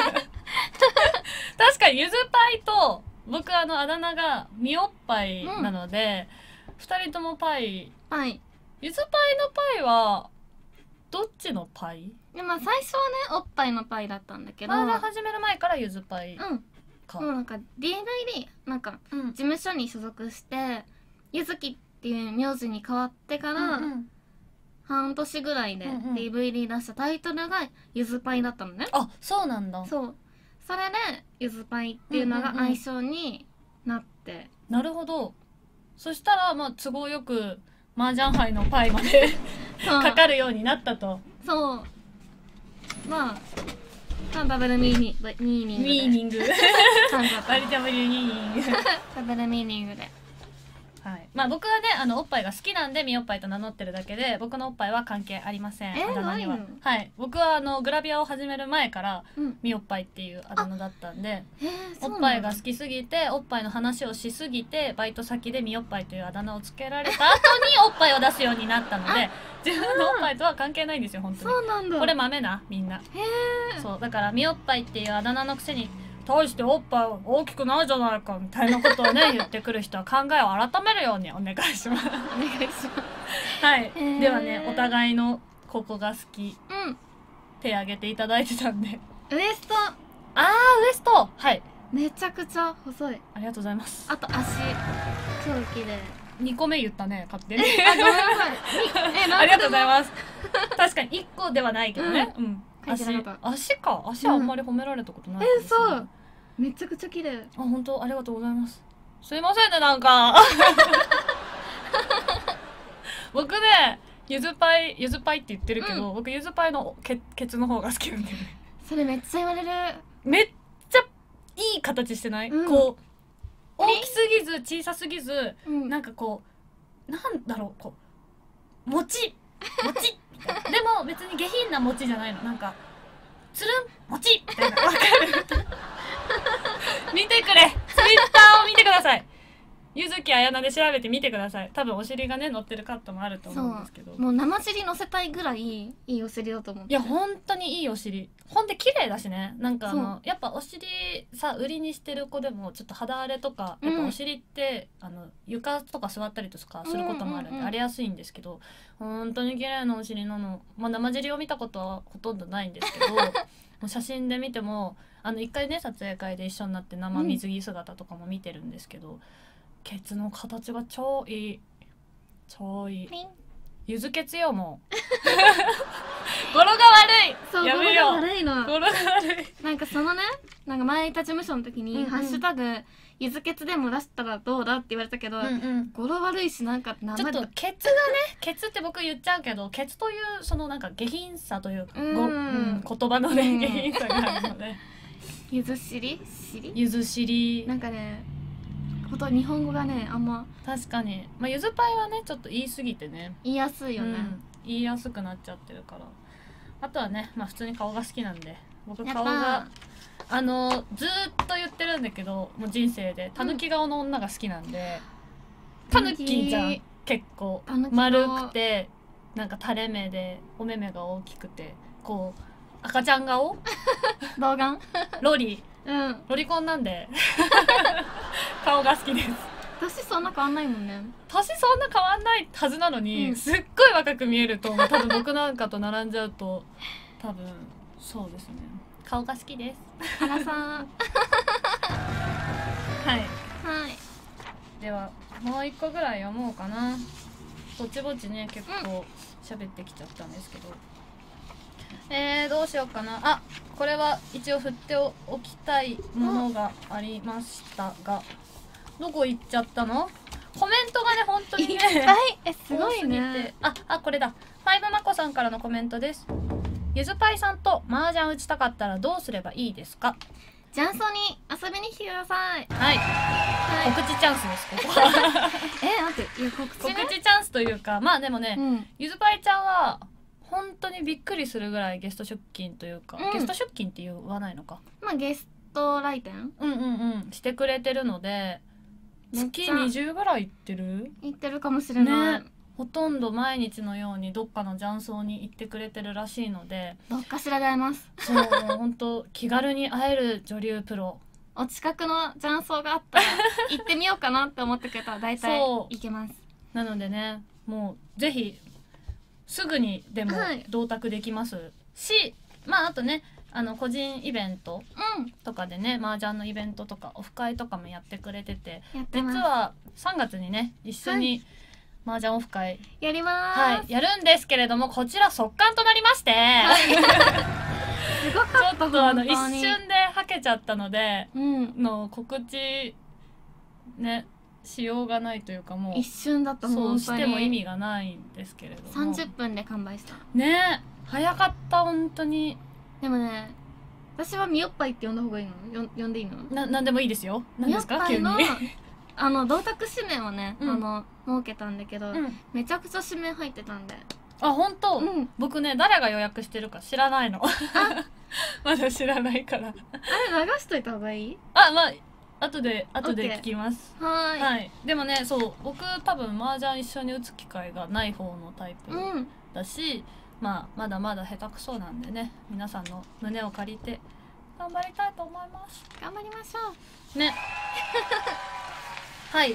確かにゆずパイと僕あのあだ名がみおっぱいなので、うん、ふたりともパイ。 パイ。 ゆずパイのパイはどっちのパイ？ でまあ最初はねおっぱいのパイだったんだけど、 まだ始める前からゆずパイか、うん、もうなんか ディーブイディー なんか事務所に所属して、ゆずきっていう名字に変わってから、うんうん、半年ぐらいで ディーブイディー 出したタイトルがゆずパイだったのね。 あ、そうなんだ。 そう、それでゆずパイっていうのが相性になって、うんうんうん、 なるほど。そしたらまあ都合よく麻雀杯のパイまでかかるようになったと。 そうまあダブルミーニミーニングミーニング割りダブルミーニングダブルミーニングで、 はい、まあ僕はねあのおっぱいが好きなんでみおっぱいと名乗ってるだけで、僕のおっぱいは関係ありません。 えあだ名には。はい、僕はあのグラビアを始める前から、うん、みおっぱいっていうあだ名だったんで、おっぱいが好きすぎておっぱいの話をしすぎてバイト先でみおっぱいというあだ名をつけられた後におっぱいを出すようになったので自分のおっぱいとは関係ないんですよ本当に。 そうなんだ。 これ豆なみんな。へー。そうだからみおっぱいっていうあだ名のくせに大しておっぱい大きくないじゃないかみたいなことをね言ってくる人は考えを改めるようにお願いします。お願いします。 はい。ではねお互いのここが好き、 うん、 手挙げていただいてたんで。 ウエスト。 あーウエスト。はい。 めちゃくちゃ細い。 ありがとうございます。 あと足超綺麗。 にこめ言ったね勝手に。 あごめんなさい。 えありがとうございます。確かにいっこではないけどね。うん。うん足, 足か足あんまり褒められたことない、 うん、えそうめちゃくちゃ綺麗。 あ本当ありがとうございます。すいませんねなんか僕ねゆずパイゆずパイって言ってるけど、うん、僕ゆずパイのケケツの方が好きなんだよね。 それめっちゃ言われる。 めっちゃいい形してない、うん、こう大きすぎず小さすぎず、うん、なんかこうなんだろうこうもちもちでも別に下品な餅じゃないの。なんかつるん餅みたいな。わかる見てくれツイッターを見てください。ゆずきあやなで調べてみてください。多分お尻がね乗ってるカットもあると思うんですけど、 もう生尻乗せたいぐらいいいお尻だと思って。 いや本当にいいお尻。ほんで綺麗だしね。なんかあのやっぱお尻さ売りにしてる子でもちょっと肌荒れとか、やっぱお尻って、うん、あの床とか座ったりとかすることもあるんで荒れやすいんですけど、本当に綺麗なお尻なの。まあ生尻を見たことはほとんどないんですけどもう写真で見てもあの一回ね撮影会で一緒になって生水着姿とかも見てるんですけど、うん、ケツの形が超いい超いい。ゆずケツよもう語呂が悪い。 そう語呂が悪いの。 語呂が悪い。 なんかそのねなんか前いた事務所の時に、うんうん、ハッシュタグゆずケツでも出したらどうだって言われたけど、うんうん、語呂悪いしなんか名前ちょっとケツがねケツって僕言っちゃうけどケツというそのなんか下品さというか、うんうん、言葉のね、うん、下品さがあるのでゆず尻尻ゆず尻なんかねこと日本語がねあんま確かに、まあ、ゆずパイはねちょっと言い過ぎてね言いやすいよね、うん、 言いやすくなっちゃってるから。あとはねまあ普通に顔が好きなんで僕顔があのずーっと言ってるんだけどもう人生でたぬき顔の女が好きなんで、たぬきじゃん結構丸くてなんか垂れ目でお目目が大きくてこう赤ちゃん顔童顔ロリうんロリコンなんで顔が好きです。 年そんな変わんないもんね。 年そんな変わんないはずなのに、うん、すっごい若く見えると多分僕なんかと並んじゃうと多分そうですね顔が好きです。 原さんはいはいではもう一個ぐらい読もうかな。ぼちぼちね結構喋ってきちゃったんですけど、うん、えー、どうしようかな。あこれは一応振っておきたいものがありましたが、どこ行っちゃったの。コメントがね本当にねえすごいね。 ああこれだ。ファイブマコさんからのコメントです。ゆずパイさんと麻雀打ちたかったらどうすればいいですか。 ジャンソに遊びに来てください。 はい、はい、告知チャンスですここはえ待っていや告知、ね、 告知チャンスというかまあでもね、うん、ゆずパイちゃんは本当にびっくりするぐらいゲスト出勤というか、うん、ゲスト出勤って言わないのか。 まあゲスト来店うんうんうんしてくれてるので、月にじゅうぐらい行ってる行ってるかもしれない、 ね、ほとんど毎日のようにどっかの雀荘に行ってくれてるらしいので、 どっかしらで会えます。 そうもう本当気軽に会える女流プロ。 お近くの雀荘があったら行ってみようかなって思ってくれたら大体行けます。 なのでね、もうぜひすぐにでもはい同卓できますし、まああとね、あの個人イベントうんとかでね、麻雀のイベントとかオフ会とかもやってくれてて、 やってます。 実はさんがつにね一緒に麻雀オフ会、 やりまはいーす、 やるんですけれども、こちら速乾となりまして、 すごかった。 ちょっとあの一本当に瞬ではけちゃったのでうんの告知ねしようがないというか、もう一瞬だった。 そう本当にしても意味がないんですけれども、 さんじゅっぷんで完売した。 ね早かった本当に。 でもね、私はみおっぱいって呼んだ方がいいの？よ呼んでいいの？ ななんでもいいですよ。何みおっですか急に。 ぱいのあの同卓指名をね、 うんあの設けたんだけど、 うん、 めちゃくちゃ指名入ってたんで。 あ本当、 うん。 僕ね誰が予約してるか知らないの。まだ知らないから。 あれ流しといた方がいい？ あまあ後で後で OK 聞きます。 はーい。 はい。でもねそう僕多分麻雀一緒に打つ機会がない方のタイプうん。 だし、まあまだまだ下手くそなんでね、皆さんの胸を借りて頑張りたいと思います。 頑張りましょう。 ね。はい。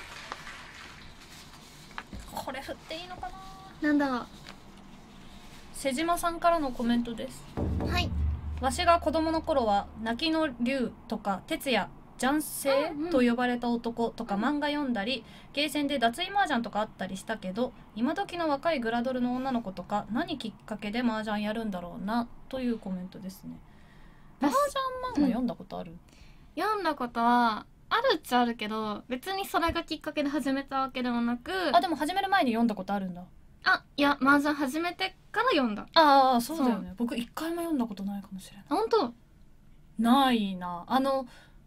これ振っていいのかな。 なんだろ瀬島さんからのコメントです。 う。はい。 わしが子供の頃は泣きの竜とか哲也雀聖うんうんと呼ばれた男とか漫画読んだり、ゲーセンで脱衣麻雀とかあったりしたけど、今時の若いグラドルの女の子とか何きっかけで麻雀やるんだろうなというコメントですね。麻私雀漫画読んだことある？ 読んだことはあるっちゃあるけど、別にそれがきっかけで始めたわけでもなく、 あでも始める前に読んだことあるんだ。 あ、いや、麻雀始めてから読んだ。 ああそうだよね。僕一回も読んだことないかもしれない。 本当？ ないな。あの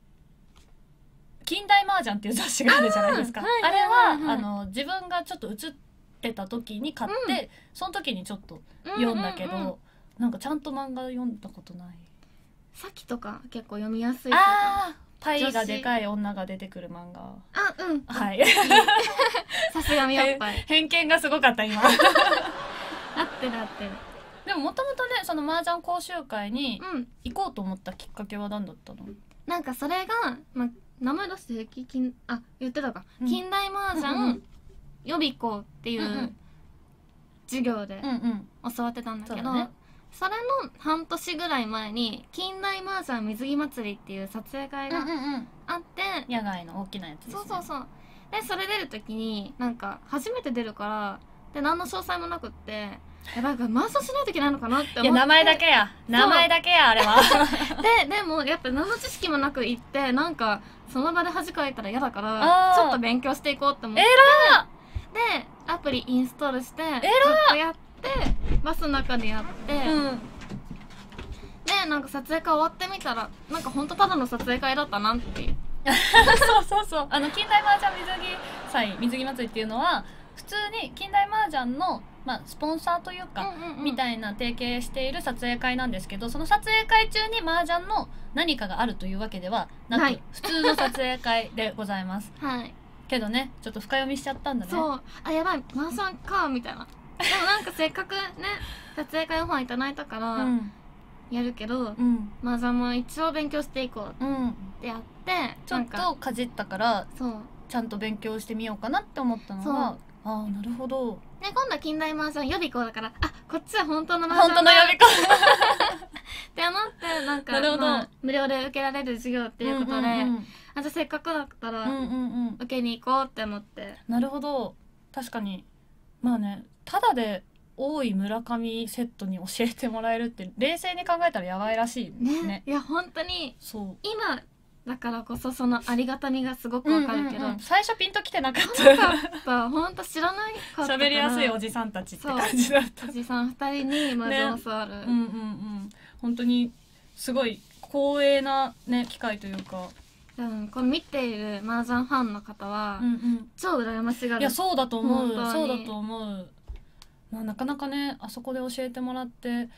近代麻雀っていう雑誌があるじゃないですか。あ,、 はいはいれは、 はいはいあの自分がちょっと映ってた時に買って、 うんその時にちょっと読んだけど、 うんうんうんなんかちゃんと漫画読んだことない。 さっきとか結構読みやすいから。 ああパイがでかい女が出てくる漫画。 あ、うん。 はい。 さすがみおっぱい。 偏見がすごかった今。 合ってる合ってる。 でももともとねその麻雀講習会にうん。 行こうと思ったきっかけは何だったの？ なんかそれが、ま、名前出して平気近、あ、言ってたか。 うん近代麻雀、 うんうん予備校っていうんううん授業でうんうん。 教わってたんだけど、 そうだねそれの半年ぐらい前に近代麻雀水着祭りっていう撮影会がうんうん。 あって、 野外の大きなやつですね。 そうそうそう。でそれ出る時になんか初めて出るからで何の詳細もなくってやばいからマーサしないといけないのかなって思って、 いや名前だけや名前だけやあれは。 ででもやっぱ何の知識もなく行ってなんかその場で恥かいたら嫌だかあーらちょっと勉強していこうって思ってえでアプリインストールしてずっらとやってバスの中でやって、 うん。 でなんか撮影会終わってみたらなんかほんとただの撮影会だったなっていうそうそうそう。あの近代麻雀水着祭水着祭りっていうのは普通に近代麻雀のまあスポンサーというか、みたいいな提携している撮影会なんですけど、その撮影会中に麻雀の何かがあるというわけではなく、 はい普通の撮影会でございます。 はいけどねちょっと深読みしちゃったんだね。 そうあやばいマーサンかみたいなでもなんかせっかくね撮影会オファーいただいたからうんやるけど、 うんマーザンも一応勉強していこううん。 ってやってちょっとかじったからそうちゃんと勉強してみようかなって思ったのそうが、ああなるほど。 で今度は近代マージャン予備校だからあこっちは本当のマージャン本当の呼び方。 って思ってなんかなるほどまあ、無料で受けられる授業っていうことで、 うんうんうんあじゃあせっかくだったらうんうんうん。 受けに行こうって思って、 なるほど。確かにまあねただで多い村上セットに教えてもらえるって冷静に考えたらやばいらしいね。 ねいや本当にそう。 今だからこそそのありがたみがすごくわかるけど、 うんうんうん最初ピンときてなかっなかった本当知らないかったからた。喋りやすいおじさんたちって感じだった。 おじさんふたりにマージャンを教わる、 うんうんうん。本当にすごい光栄なね機会というか。 多分これ見ているマージャンファンの方は、 うんうん。 超羨ましがるいやそうだと思う本当にそうだと思う、まあ、なかなかねあそこで教えてもらって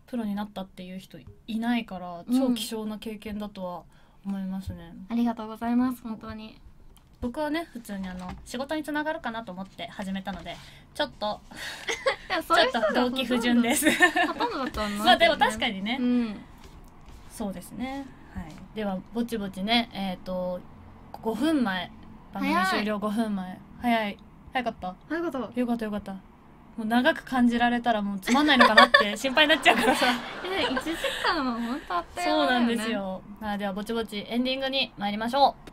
プロになったっていう人いないから超希少な経験だとは思いますね、 うん、ありがとうございます。本当に僕はね普通にあの仕事につながるかなと思って始めたのでちょっとちょっと動機不純ですほとんどだと思う、ね、 まあでも確かにね、 うん、 そうですね。はい、ではぼちぼちねえっ、ー、とごふんまえ番組終了ごふんまえ早い早かった早かったよかったよかった。もう長く感じられたらもうつまんないのかなって心配になっちゃうからさえいちじかんは本当あっという間だよね。 そうなんですよ。あではぼちぼちエンディングに参りましょ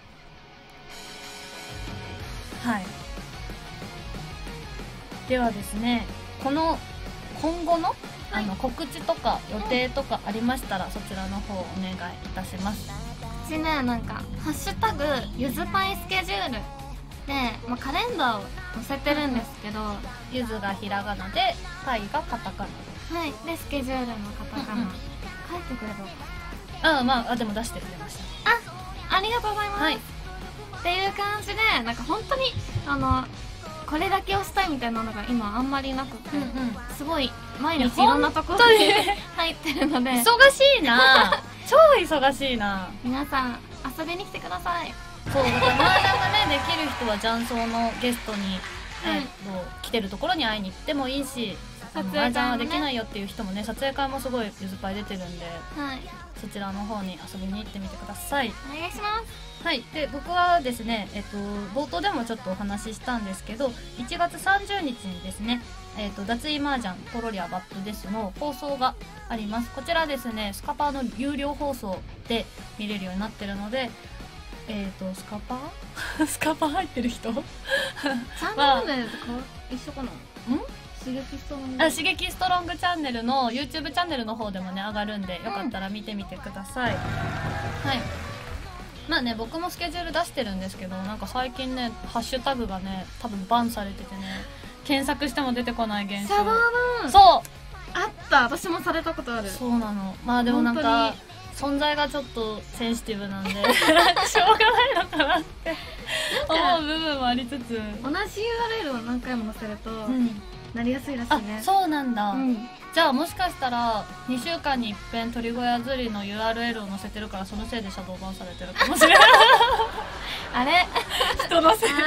う。はい、ではですねこの今後のあの告知とか予定とかありましたら、うん、そちらの方お願いいたします。 うちねなんかハッシュタグゆずパイスケジュールで、まあ、カレンダーを載せてるんですけど、 ゆずがひらがなでパイがカタカナ、はいでスケジュールのカタカナ、うんうん、書いてくればよかった。 あまああでも出してくれました。 あありがとうございます、はい、っていう感じでなんか本当にあのこれだけをしたいみたいなのが今あんまりなくて、うんうん、すごい毎日いろんなところに入ってるので忙しいな超忙しいな。 皆さん遊びに来てください。 そうだから麻雀がねできる人は雀荘のゲストに、えー、っと来てるところに会いに行ってもいいし、麻雀はできないよっていう人もね撮影会もすごいゆずパイ出てるんで、はい、そちらの方に遊びに行ってみてください。 お願いします。 はい、で僕はですね、えっと、冒頭でもちょっとお話ししたんですけどいちがつさんじゅうにちにですね、えっと、脱衣麻雀ポロリアバットですの放送があります。こちらですねスカパーの有料放送で見れるようになってるので、えっとスカパースカパー入ってる人チャンネル名とか一緒かな。ん刺激ストロングあ刺激ストロングチャンネルの YouTube チャンネルの方でもね上がるんでよかったら見てみてください、うん、はいまあね僕もスケジュール出してるんですけどなんか最近ねハッシュタグがね多分バンされててね検索しても出てこない現象。 シャドーバンそうあった私もされたことある。 そうなの。まあでもなんか存在がちょっとセンシティブなんでしょうがないのかなって思う部分もありつつ同じユーアールエル を何回も載せると、うん、なりやすいらしいね。 あそうなんだ、うん、じゃあもしかしたらにしゅうかんにいっぺん鳥小屋釣りの ユーアールエル を載せてるからそのせいでシャドーバンされてるかもしれないあれ人のせい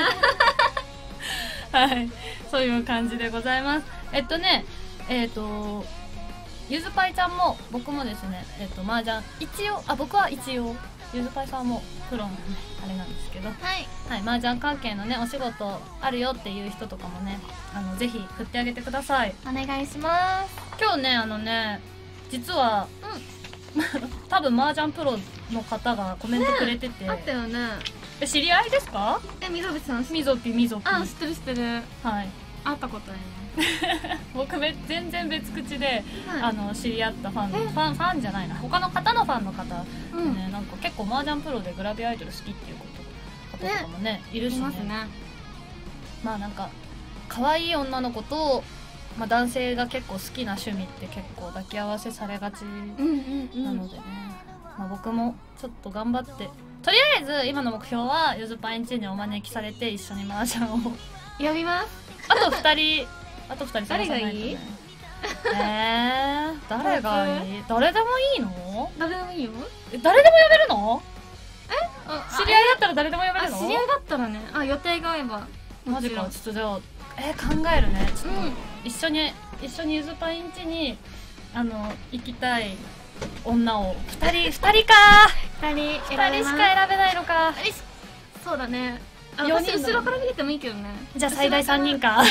はいそういう感じでございます。えっとねえっとゆずパイちゃんも僕もですねえっと麻雀一応あ僕は一応ゆずパイさんもプロのねあれなんですけどはい、はい、麻雀関係のねお仕事あるよっていう人とかもねあのぜひ振ってあげてください。 お願いします。 今日ねあのね実は、うん、多分麻雀プロの方がコメントくれてて、 ね、あったよね。 え知り合いですか？ えみぞぴさんみぞぴみぞぴあ知ってる知ってる。 はい会ったことあるね僕全然別口で、はい、あの知り合ったファンのファンファンじゃないな他の方のファンの方でね、うん、なんか結構麻雀プロでグラビアアイドル好きっていうこと方とかもねいるしね。いますね。まあなんか可愛い女の子と、まあ、男性が結構好きな趣味って結構抱き合わせされがちなのでね、うんうんうんまあ、僕もちょっと頑張ってとりあえず今の目標はゆずパインチにお招きされて一緒に麻雀を呼びます。 あとふたりあとふたり誰がいい？ えー、誰がいい？誰でもいいの？ 誰でもいいよ。 誰でも呼べるの？ え？ 知り合いだったら誰でも呼べるの？ 知り合いだったらね。あ、予定が合えば。 マジか。ちょっとじゃあ、えー、考えるね。ちょっと、うん、一緒に一緒にゆずパイン家にあの行きたい女をふたりふたりか。 ふたりふたりしか選べないのか。 そうだね。よにん後ろから見ててもいいけどね。 じゃあ最大さんにんか。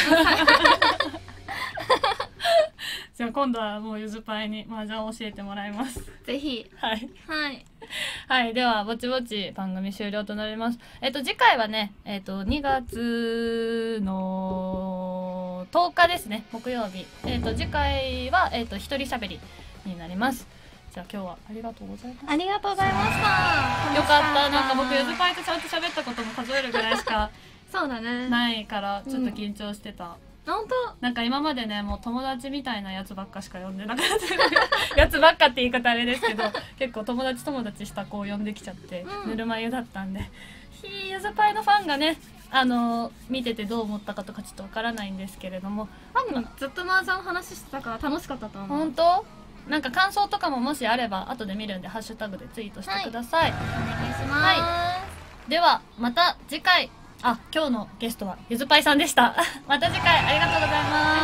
じゃあ今度はもうゆずパイに麻雀を教えてもらいます。 ぜひ。 はいはいはい、ではぼちぼち番組終了となります。えっと次回はねえっとにがつのとおかですね木曜日。えっと次回はえっと一人喋りになります。じゃあ今日はありがとうございます。 ありがとうございました。 よかった。なんか僕ゆずパイとちゃんと喋ったことも数えるぐらいしかそうだねないからちょっと緊張してた。 うん、本当なんか今までねもう友達みたいなやつばっかしか呼んでなかったやつばっかって言い方あれですけど結構友達友達した子を呼んできちゃって、うん、ぬるま湯だったんでひゆずパイのファンがねあのー、見ててどう思ったかとかちょっとわからないんですけれども多分ずっと麻雀の話してたから楽しかったと思う。 本当？ なんか感想とかももしあれば後で見るんでハッシュタグでツイートしてください、 お願いします、 はい、ではまた次回。あ、今日のゲストはゆずぱいさんでしたまた次回ありがとうございます。